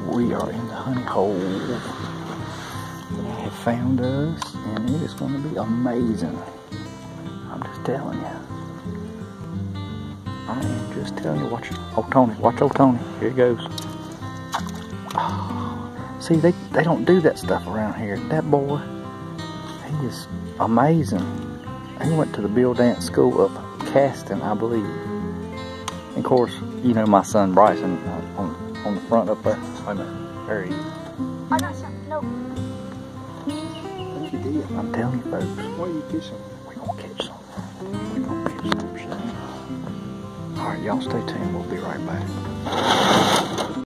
We are in the honey hole. They have found us, and it is going to be amazing. I'm just telling you. I am just telling you. Watch old Tony. Watch old Tony. Here he goes. Oh, see, they don't do that stuff around here. That boy, he is amazing. He went to the Bill Dance School of Casting, I believe. And of course, you know my son Bryson on the front up there. Wait a minute. There he is. I got something. Nope. What you did? I'm telling you, folks. What are you fishing? We're going to catch some. We're going to catch some. Alright, y'all stay tuned. We'll be right back.